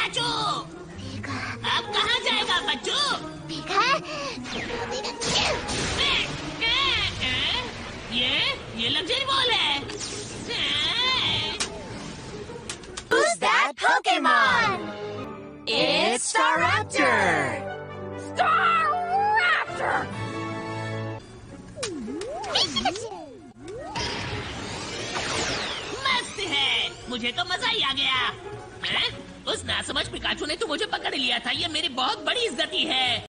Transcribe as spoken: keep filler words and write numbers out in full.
Pikachu. अब कहाँ जाएगा बच्चू? ये ये लग्जरी बॉल है। Who's that Pokémon? It's Staraptor. Staraptor. मस्त है, मुझे तो मजा ही आ गया। हैं? उस नासमझ पिकाचू ने तो मुझे पकड़ लिया था। ये मेरी बहुत बड़ी इज्जती है।